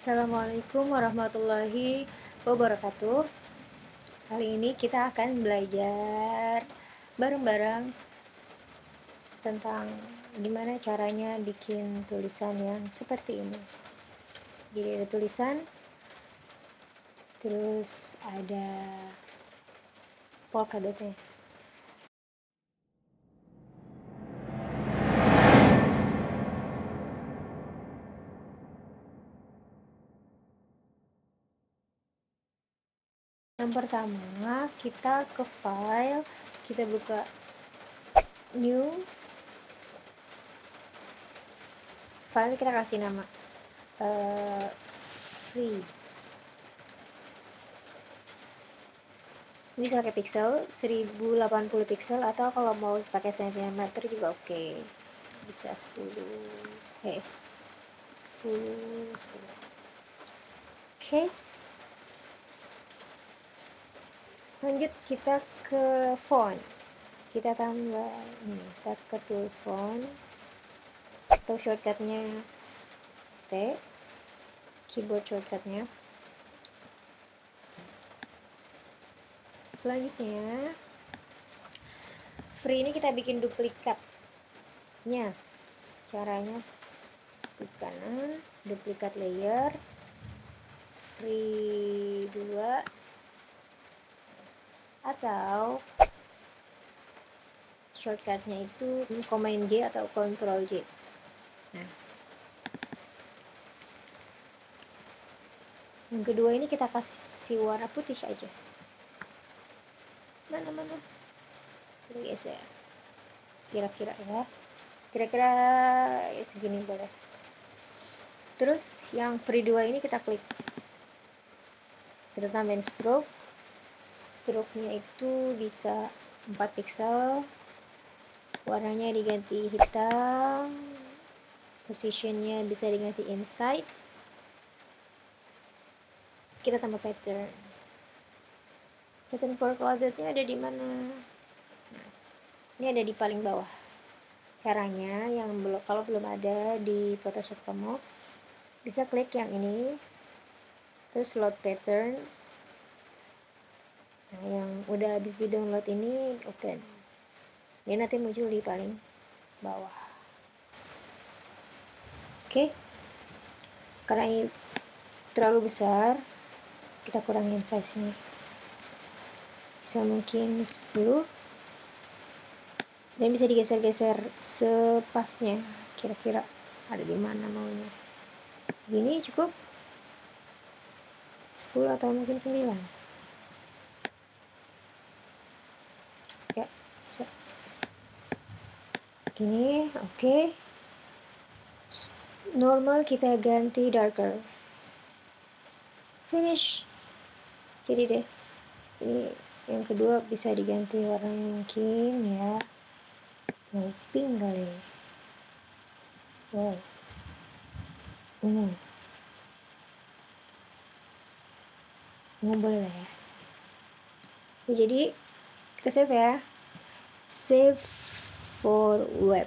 Assalamualaikum warahmatullahi wabarakatuh. Kali ini kita akan belajar bareng-bareng tentang gimana caranya bikin tulisan yang seperti ini. Jadi ada tulisan, terus ada polka dotnya. Yang pertama, kita ke file, kita buka new file, kita kasih nama free. Bisa pakai pixel 1080 pixel, atau kalau mau pakai cm juga oke. Bisa 10 oke. Lanjut kita ke font, kita tambah ini, kita ke tools font atau shortcutnya T, keyboard shortcutnya. Selanjutnya free ini kita bikin duplikatnya. Caranya klik kanan, duplikat layer, free 2, atau shortcutnya itu Command J atau Ctrl J. Nah, yang kedua ini kita kasih warna putih aja. Mana kita geser kira-kira ya, kira-kira ya segini boleh. Terus yang free 2 ini kita klik, kita tambahin stroke. Stroke-nya itu bisa 4 pixel, warnanya diganti hitam, positionnya bisa diganti inside. Kita tambah pattern polka dotnya ada di mana? Nah, ini ada di paling bawah. Caranya yang kalau belum ada di Photoshop kamu, bisa klik yang ini, terus load patterns. Nah, yang udah habis di download ini open, dia nanti muncul di paling bawah. Oke, karena ini terlalu besar, kita kurangin size nya, bisa mungkin 10, dan bisa digeser-geser sepasnya, kira-kira ada di mana maunya. Gini cukup 10 atau mungkin 9 ya, bisa gini. Oke. Normal kita ganti darker, finish. Jadi deh, ini yang kedua bisa diganti warnanya mungkin ya, mau pink kali. Wow, ungu boleh lah ya. Jadi kita save ya, save for web,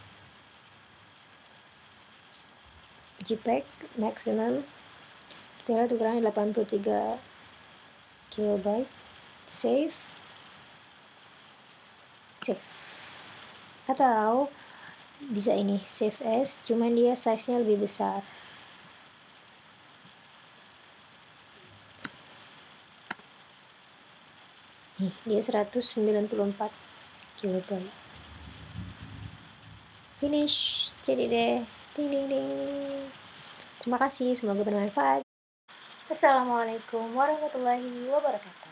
JPEG maximum, kita lihat ukurannya 83 KB. Save, atau bisa ini save as, cuman dia size nya lebih besar. Nih, dia 194 KB. Finish. Jadi deh, ding ding ding. Terima kasih, semoga bermanfaat. Assalamualaikum warahmatullahi wabarakatuh.